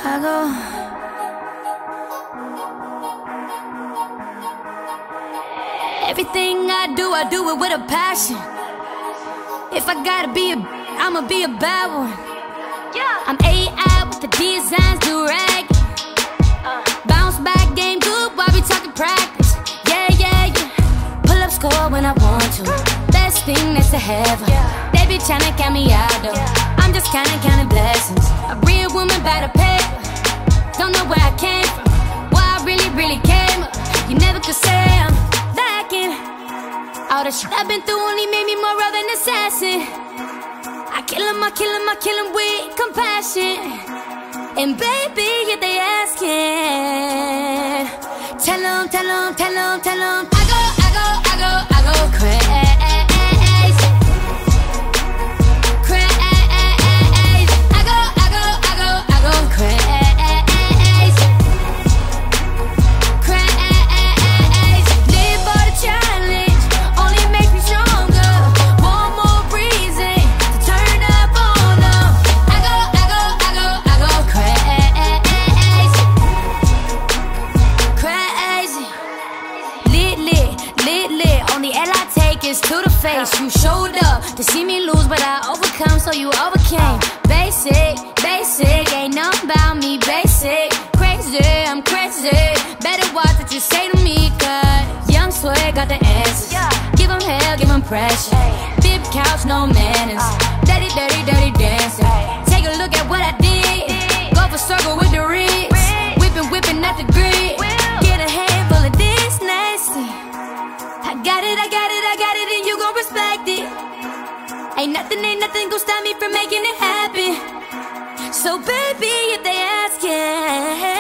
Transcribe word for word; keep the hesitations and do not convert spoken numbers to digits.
I go. Everything I do, I do it with a passion. If I gotta be a, I'ma be a bad one. Yeah. I'm A I with the designs, do rag. Uh. Bounce back, game good while we talking practice. Yeah, yeah, yeah. Pull up score when I want to. Best thing that's to heaven. Yeah. They be tryna count me out though. Yeah. I'm just kinda counting blessings. A real woman by the paper. Don't know where I came from, where I really, really came up. You never could say I'm lacking. All the shit I've been through only made me more of an assassin. I kill him, I kill him, I kill him with compassion. And baby, if they asking, tell them, tell them, tell them, tell them I go, I go, I go, I go crazy. To the face, you showed up to see me lose, but I overcome, so you overcame. Basic, basic, ain't nothing about me. Basic, crazy, I'm crazy. Better watch what you say to me, cause young swag got the answers. Give them hell, give them pressure. Big couch, no manners. Dirty, dirty, dirty dancing. Take a look at what I did. Go for circle with the wrist. Whipping, whipping at the grid. Get a handful of this nasty. I got it, I got it, I got it, and you gon' respect it. Ain't nothing, ain't nothing gon' stop me from making it happen. So baby, if they askin',